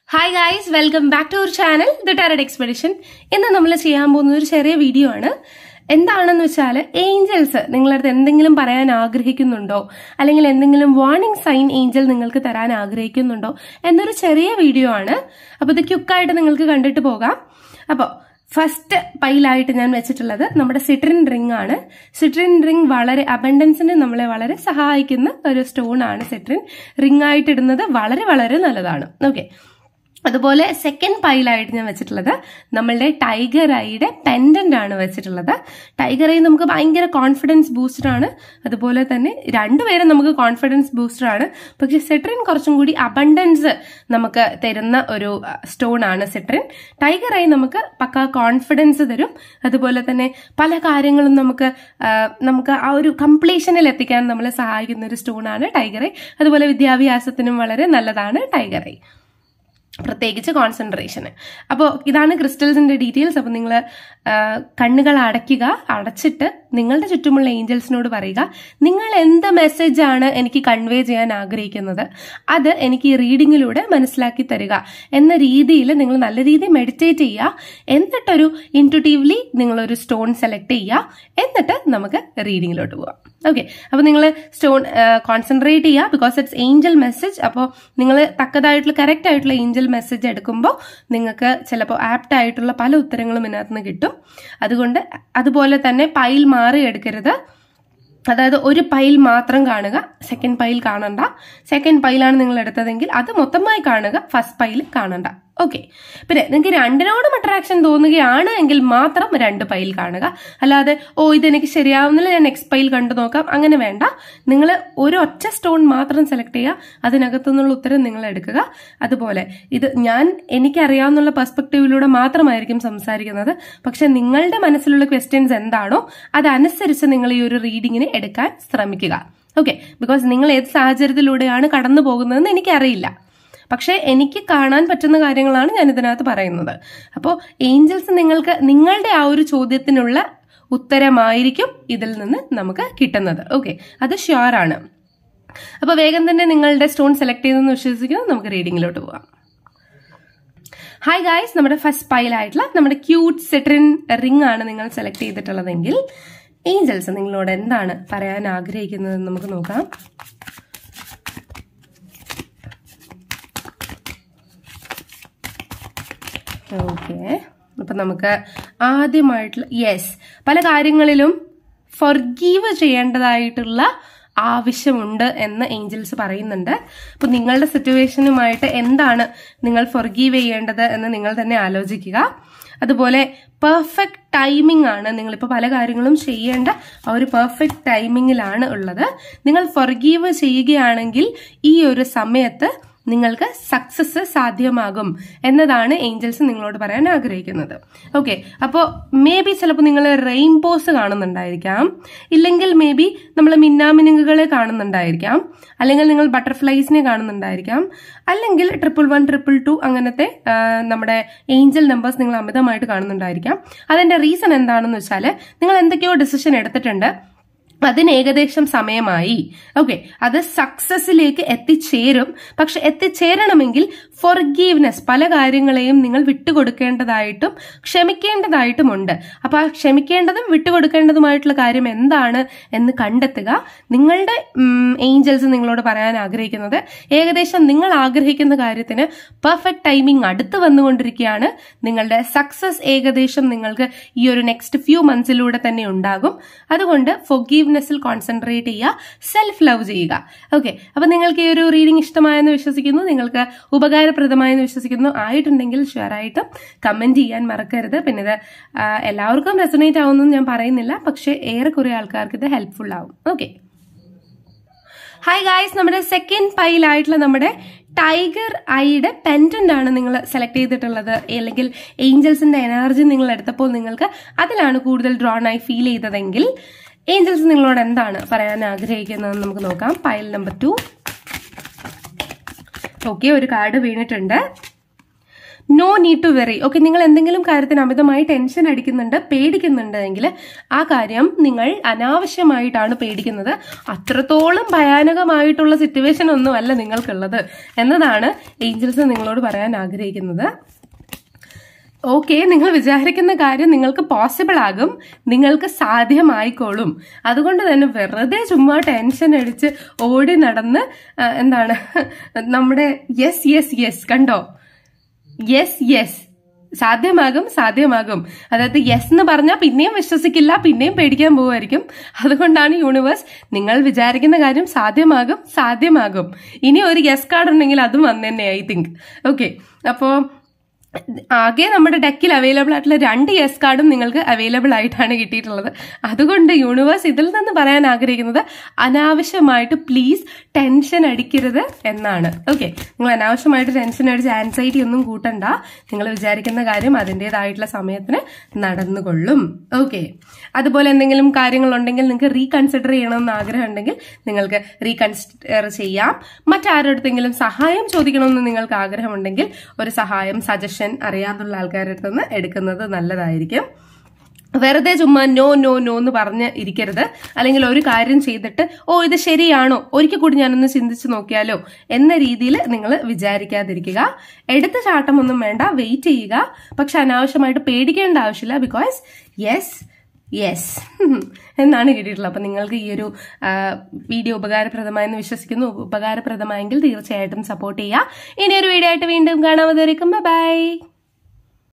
Hi guys, welcome back to our channel, The Tarot Expedition. ഇന്ന് നമ്മൾ ചെയ്യാൻ പോകുന്ന ഒരു ചെറിയ വീഡിയോ ആണ്. എന്താണെന്ന് വെച്ചാൽ ഏഞ്ചൽസ് നിങ്ങളടുത്ത് എന്തെങ്കിലും പറയാൻ ആഗ്രഹിക്കുന്നുണ്ടോ അല്ലെങ്കിൽ എന്തെങ്കിലും വാർണിംഗ് സൈൻ ഏഞ്ചൽ നിങ്ങൾക്ക് തരാൻ ആഗ്രഹിക്കുന്നുണ്ടോ എന്നൊരു ചെറിയ വീഡിയോ ആണ്. അപ്പോൾ ഇത് ക്വിക്കായിട്ട് നിങ്ങൾക്ക് കണ്ടിട്ട് പോകാം. അപ്പോൾ ഫസ്റ്റ് പൈലായിട്ട് ഞാൻ വെച്ചിട്ടുള്ളത് നമ്മുടെ സിട്രിൻ റിംഗ് ആണ്. സിട്രിൻ റിംഗ് വളരെ അബൻഡൻസിന് നമ്മളെ വളരെ സഹായിക്കുന്ന ഒരു സ്റ്റോൺ ആണ്. സിട്രിൻ റിംഗ് ആയിട്ട് ഇടുന്നത് വളരെ വളരെ നല്ലതാണ്. ഓക്കെ, അതുപോലെ സെക്കൻഡ് പൈലായിട്ട് ഞാൻ വെച്ചിട്ടുള്ളത് നമ്മളുടെ ടൈഗർ ഐയുടെ പെൻഡന്റ് ആണ് വെച്ചിട്ടുള്ളത്. ടൈഗർ ഐ നമുക്ക് ഭയങ്കര കോൺഫിഡൻസ് ബൂസ്റ്റർ ആണ്. അതുപോലെ തന്നെ രണ്ടുപേരും നമുക്ക് കോൺഫിഡൻസ് ബൂസ്റ്റർ ആണ്. പക്ഷെ സിട്രിൻ കുറച്ചും കൂടി അബണ്ടൻസ് നമുക്ക് തരുന്ന ഒരു സ്റ്റോൺ ആണ് സിട്രിൻ. ടൈഗർ ഐ നമുക്ക് പക്ക കോൺഫിഡൻസ് തരും. അതുപോലെ തന്നെ പല കാര്യങ്ങളും നമുക്ക് ആ ഒരു കംപ്ലീഷനിൽ എത്തിക്കാൻ നമ്മളെ സഹായിക്കുന്ന ഒരു സ്റ്റോൺ ആണ് ടൈഗർ ഐ. അതുപോലെ വിദ്യാഭ്യാസത്തിനും വളരെ നല്ലതാണ് ടൈഗർ ഐ, പ്രത്യേകിച്ച് കോൺസെൻട്രേഷന്. അപ്പോൾ ഇതാണ് ക്രിസ്റ്റൽസിന്റെ ഡീറ്റെയിൽസ്. അപ്പോൾ നിങ്ങൾ കണ്ണുകൾ അടച്ചിട്ട് നിങ്ങളുടെ ചുറ്റുമുള്ള ഏഞ്ചൽസിനോട് പറയുക, നിങ്ങൾ എന്ത് മെസ്സേജാണ് എനിക്ക് കൺവേ ചെയ്യാൻ ആഗ്രഹിക്കുന്നത് അത് എനിക്ക് ഈ റീഡിങ്ങിലൂടെ മനസ്സിലാക്കി തരിക എന്ന രീതിയിൽ നിങ്ങൾ നല്ല രീതിയിൽ മെഡിറ്റേറ്റ് ചെയ്യുക. എന്നിട്ടൊരു ഇൻറ്റുറ്റീവ്ലി നിങ്ങളൊരു സ്റ്റോൺ സെലക്ട് ചെയ്യുക. എന്നിട്ട് നമുക്ക് റീഡിങ്ങിലോട്ട് പോവാം. ഓക്കെ, അപ്പോൾ നിങ്ങൾ സ്റ്റോൺ കോൺസെൻട്രേറ്റ് ചെയ്യുക, ബിക്കോസ് ഇറ്റ്സ് ഏഞ്ചൽ മെസ്സേജ്. അപ്പോൾ നിങ്ങൾ തക്കതായിട്ടുള്ള കറക്റ്റ് ആയിട്ടുള്ള ഏഞ്ചൽ മെസ്സേജ് എടുക്കുമ്പോൾ നിങ്ങൾക്ക് ചിലപ്പോൾ ആപ്റ്റ് ആയിട്ടുള്ള പല ഉത്തരങ്ങളും ഇതിനകത്ത് നിന്ന് കിട്ടും. അതുകൊണ്ട് അതുപോലെ തന്നെ പൈൽ മാറി എടുക്കരുത്. അതായത് ഒരു പൈൽ മാത്രം കാണുക, സെക്കൻഡ് പൈൽ കാണണ്ട. സെക്കൻഡ് പൈലാണ് നിങ്ങൾ എടുത്തതെങ്കിൽ അത് മൊത്തമായി കാണുക, ഫസ്റ്റ് പൈൽ കാണണ്ട. ഓക്കെ, പിന്നെ നിങ്ങൾക്ക് രണ്ടിനോടും അട്രാക്ഷൻ തോന്നുകയാണ് എങ്കിൽ മാത്രം രണ്ട് പൈൽ കാണുക. അല്ലാതെ ഇതെനിക്ക് ശരിയാവുന്നില്ല, ഞാൻ നെക്സ്റ്റ് പൈൽ കണ്ടു നോക്കാം, അങ്ങനെ വേണ്ട. നിങ്ങൾ ഒരു ഒറ്റ സ്റ്റോൺ മാത്രം സെലക്ട് ചെയ്യുക, അതിനകത്തുനിന്നുള്ള ഉത്തരം നിങ്ങൾ എടുക്കുക. അതുപോലെ ഇത് എനിക്കറിയാവുന്ന പെർസ്പെക്റ്റീവിലൂടെ മാത്രമായിരിക്കും സംസാരിക്കുന്നത്. പക്ഷെ നിങ്ങളുടെ മനസ്സിലുള്ള ക്വസ്റ്റ്യൻസ് എന്താണോ അതനുസരിച്ച് നിങ്ങൾ ഈ ഒരു റീഡിങ്ങിന് എടുക്കാൻ ശ്രമിക്കുക. ഓക്കെ, ബിക്കോസ് നിങ്ങൾ ഏത് സാഹചര്യത്തിലൂടെയാണ് കടന്നു പോകുന്നതെന്ന് എനിക്കറിയില്ല. പക്ഷെ എനിക്ക് കാണാൻ പറ്റുന്ന കാര്യങ്ങളാണ് ഞാൻ ഇതിനകത്ത് പറയുന്നത്. അപ്പോൾ ഏഞ്ചൽസ് നിങ്ങൾക്ക് നിങ്ങളുടെ ആ ഒരു ചോദ്യത്തിനുള്ള ഉത്തരമായിരിക്കും ഇതിൽ നിന്ന് നമുക്ക് കിട്ടുന്നത്. ഓക്കെ, അത് ഷ്യൂർ ആണ്. അപ്പോൾ വേഗം തന്നെ നിങ്ങളുടെ സ്റ്റോൺ സെലക്ട് ചെയ്തെന്ന് വിശ്വസിക്കുന്നു. നമുക്ക് റീഡിങ്ങിലോട്ട് പോവാം. ഹായ് ഗായ്സ്, നമ്മുടെ ഫസ്റ്റ് പൈലായിട്ടുള്ള നമ്മുടെ ക്യൂട്ട് സിട്രിൻ റിംഗ് ആണ് നിങ്ങൾ സെലക്ട് ചെയ്തിട്ടുള്ളതെങ്കിൽ ഏഞ്ചൽസ് നിങ്ങളോട് എന്താണ് പറയാൻ ആഗ്രഹിക്കുന്നതെന്ന് നമുക്ക് നോക്കാം. ഓക്കെ, അപ്പൊ നമുക്ക് ആദ്യമായിട്ടുള്ള പല കാര്യങ്ങളിലും ഫൊർഗീവ് ചെയ്യേണ്ടതായിട്ടുള്ള ആവശ്യമുണ്ട് എന്ന് ഏഞ്ചൽസ് പറയുന്നുണ്ട്. അപ്പൊ നിങ്ങളുടെ സിറ്റുവേഷനുമായിട്ട് എന്താണ് നിങ്ങൾ ഫൊർഗീവ് ചെയ്യേണ്ടത് എന്ന് നിങ്ങൾ തന്നെ ആലോചിക്കുക. അതുപോലെ പെർഫെക്റ്റ് ടൈമിംഗ് ആണ്. നിങ്ങളിപ്പോൾ പല കാര്യങ്ങളും ചെയ്യേണ്ട ആ ഒരു പെർഫെക്റ്റ് ടൈമിങ്ങിലാണ് ഉള്ളത്. നിങ്ങൾ ഫൊർഗീവ് ചെയ്യുകയാണെങ്കിൽ ഈ ഒരു സമയത്ത് നിങ്ങൾക്ക് സക്സസ് സാധ്യമാകും എന്നതാണ് ഏഞ്ചൽസ് നിങ്ങളോട് പറയാൻ ആഗ്രഹിക്കുന്നത്. ഓക്കെ, അപ്പോൾ മേ ബി ചിലപ്പോൾ നിങ്ങൾ റെയിൻബോസ് കാണുന്നുണ്ടായിരിക്കാം, ഇല്ലെങ്കിൽ മേ ബി നമ്മൾ മിന്നാമിനുങ്ങുകളെ കാണുന്നുണ്ടായിരിക്കാം, അല്ലെങ്കിൽ നിങ്ങൾ ബട്ടർഫ്ലൈസിനെ കാണുന്നുണ്ടായിരിക്കാം, അല്ലെങ്കിൽ 111, 222 അങ്ങനത്തെ നമ്മുടെ ഏഞ്ചൽ നമ്പേഴ്സ് നിങ്ങൾ അമിതമായിട്ട് കാണുന്നുണ്ടായിരിക്കാം. അതിന്റെ റീസൺ എന്താണെന്ന് വെച്ചാൽ നിങ്ങൾ എന്തൊക്കെയോ ഡിസിഷൻ എടുത്തിട്ടുണ്ട്, അതിന് ഏകദേശം സമയമായി. ഓക്കെ, അത് സക്സസിലേക്ക് എത്തിച്ചേരും. പക്ഷെ എത്തിച്ചേരണമെങ്കിൽ ഫൊർഗീവ്നെസ്, പല കാര്യങ്ങളെയും നിങ്ങൾ വിട്ടുകൊടുക്കേണ്ടതായിട്ടും ക്ഷമിക്കേണ്ടതായിട്ടുമുണ്ട്. അപ്പൊ ആ ക്ഷമിക്കേണ്ടതും വിട്ടുകൊടുക്കേണ്ടതുമായിട്ടുള്ള കാര്യം എന്താണ് എന്ന് കണ്ടെത്തുക. നിങ്ങളുടെ ഏഞ്ചൽസ് നിങ്ങളോട് പറയാൻ ആഗ്രഹിക്കുന്നത് ഏകദേശം നിങ്ങൾ ആഗ്രഹിക്കുന്ന കാര്യത്തിന് പെർഫെക്റ്റ് ടൈമിംഗ് അടുത്ത് വന്നുകൊണ്ടിരിക്കുകയാണ്. നിങ്ങളുടെ സക്സസ് ഏകദേശം നിങ്ങൾക്ക് ഈ ഒരു നെക്സ്റ്റ് ഫ്യൂ മന്ത്സിലൂടെ തന്നെ ഉണ്ടാകും. അതുകൊണ്ട് ഫൊർഗീവ്നെസ്സിൽ കോൺസെൻട്രേറ്റ് ചെയ്യുക, സെൽഫ് ലവ് ചെയ്യുക. ഓക്കെ, അപ്പൊ നിങ്ങൾക്ക് ഈ ഒരു റീഡിംഗ് ഇഷ്ടമായെന്ന് വിശ്വസിക്കുന്നു, നിങ്ങൾക്ക് ഉപകാരപ്രദമായെന്ന് വിശ്വസിക്കുന്നു. ആയിട്ടുണ്ടെങ്കിൽ ഷെയർ ആയിട്ടും കമന്റ് ചെയ്യാൻ മറക്കരുത്. പിന്നെ ഇത് എല്ലാവർക്കും റെസൊനേറ്റ് ആവുമെന്ന് ഞാൻ പറയുന്നില്ല, പക്ഷെ ഏറെക്കുറെ ആൾക്കാർക്ക് ഇത് ഹെൽപ്ഫുൾ ആവും. ഓക്കെ, ഹായ് ഗായ്സ്, നമ്മുടെ സെക്കൻഡ് പൈലായിട്ടുള്ള നമ്മുടെ ടൈഗർ ഐയുടെ പെൻഡന്റ് ആണ് നിങ്ങൾ സെലക്ട് ചെയ്തിട്ടുള്ളത്. അല്ലെങ്കിൽ ഏഞ്ചൽസിന്റെ എനർജി നിങ്ങൾ എടുത്തപ്പോൾ നിങ്ങൾക്ക് അതിലാണ് കൂടുതൽ ഡ്രോൺ ആയി ഫീൽ ചെയ്തതെങ്കിൽ ഏഞ്ചൽസ് നിങ്ങളോട് എന്താണ് പറയാൻ ആഗ്രഹിക്കുന്നതെന്ന് നമുക്ക് നോക്കാം. Pile number 2. ഓക്കെ, ഒരു കാർഡ് വീണിട്ടുണ്ട്. No need to worry. Okay, നിങ്ങൾ എന്തെങ്കിലും കാര്യത്തിന് അമിതമായി ടെൻഷൻ അടിക്കുന്നുണ്ട്, പേടിക്കുന്നുണ്ട് എങ്കിൽ ആ കാര്യം നിങ്ങൾ അനാവശ്യമായിട്ടാണ് പേടിക്കുന്നത്. അത്രത്തോളം ഭയാനകമായിട്ടുള്ള സിറ്റുവേഷൻ ഒന്നുമല്ല നിങ്ങൾക്കുള്ളത് എന്നതാണ് ഏഞ്ചൽസ് നിങ്ങളോട് പറയാൻ ആഗ്രഹിക്കുന്നത്. ഓക്കെ, നിങ്ങൾ വിചാരിക്കുന്ന കാര്യം നിങ്ങൾക്ക് പോസിബിൾ ആകും, നിങ്ങൾക്ക് സാധ്യമായിക്കോളും. അതുകൊണ്ട് തന്നെ വെറുതെ ചുമ്മാ ടെൻഷൻ അടിച്ച് ഓടി നടന്ന് എന്താണ് നമ്മുടെ യെസ് യെസ് യെസ് കണ്ടോ, യെസ് യെസ് സാധ്യമാകും സാധ്യമാകും. അതായത് യെസ് എന്ന് പറഞ്ഞാൽ പിന്നെയും വിശ്വസിക്കില്ല, പിന്നെയും പേടിക്കാൻ പോവുമായിരിക്കും. അതുകൊണ്ടാണ് യൂണിവേഴ്സ് നിങ്ങൾ വിചാരിക്കുന്ന കാര്യം സാധ്യമാകും സാധ്യമാകും. ഇനി ഒരു യെസ് കാർഡ് ഉണ്ടെങ്കിൽ അതും വന്നു തന്നെ ഐ തിങ്ക്. ഓക്കെ, അപ്പോൾ ആകെ നമ്മുടെ ഡെക്കിൽ അവൈലബിൾ ആയിട്ടുള്ള 2 യെസ് കാർഡും നിങ്ങൾക്ക് അവൈലബിൾ ആയിട്ടാണ് കിട്ടിയിട്ടുള്ളത്. അതുകൊണ്ട് യൂണിവേഴ്സ് ഇതിൽ നിന്ന് പറയാൻ ആഗ്രഹിക്കുന്നത് അനാവശ്യമായിട്ട് പ്ലീസ് ടെൻഷൻ അടിക്കരുത് എന്നാണ്. ഓക്കെ, നിങ്ങൾ അനാവശ്യമായിട്ട് ടെൻഷൻ അടിച്ച് ആൻസൈറ്റി ഒന്നും കൂട്ടണ്ട. നിങ്ങൾ വിചാരിക്കുന്ന കാര്യം അതിൻ്റെതായിട്ടുള്ള സമയത്തിന് നടന്നുകൊള്ളും. ഓക്കെ, അതുപോലെ എന്തെങ്കിലും കാര്യങ്ങളുണ്ടെങ്കിൽ നിങ്ങൾക്ക് റീകൺസിഡർ ചെയ്യണമെന്ന് ആഗ്രഹം ഉണ്ടെങ്കിൽ നിങ്ങൾക്ക് റീകൺസിഡർ ചെയ്യാം. മറ്റാരോടത്തെങ്കിലും സഹായം ചോദിക്കണമെന്ന് നിങ്ങൾക്ക് ആഗ്രഹമുണ്ടെങ്കിൽ ഒരു സഹായം സജഷൻ അറിയാവുന്ന ആൾക്കാരുടെ അടുത്ത് നിന്ന് എടുക്കുന്നത് നല്ലതായിരിക്കും. വെറുതെ ചുമ്മാ നോ നോ നോ എന്ന് പറഞ്ഞ് ഇരിക്കരുത്. അല്ലെങ്കിൽ ഒരു കാര്യം ചെയ്തിട്ട് ഇത് ശരിയാണോ, ഒരിക്കൽ കൂടി ഞാനൊന്ന് ചിന്തിച്ചു നോക്കിയാലോ എന്ന രീതിയിൽ നിങ്ങൾ വിചാരിക്കാതിരിക്കുക. എടുത്ത ചാട്ടമൊന്നും വേണ്ട, വെയിറ്റ് ചെയ്യുക. പക്ഷെ അനാവശ്യമായിട്ട് പേടിക്കേണ്ട ആവശ്യമില്ല. ബിക്കോസ് യെസ് യെസ് എന്നാണ് കിട്ടിയിട്ടുള്ളത്. അപ്പൊ നിങ്ങൾക്ക് ഈ ഒരു വീഡിയോ ഉപകാരപ്രദമായെന്ന് വിശ്വസിക്കുന്നു. ഉപകാരപ്രദമായെങ്കിൽ തീർച്ചയായിട്ടും സപ്പോർട്ട് ചെയ്യുക. ഇനിയൊരു വീഡിയോ ആയിട്ട് വീണ്ടും കാണാം. അതുവരേക്കും ബൈ.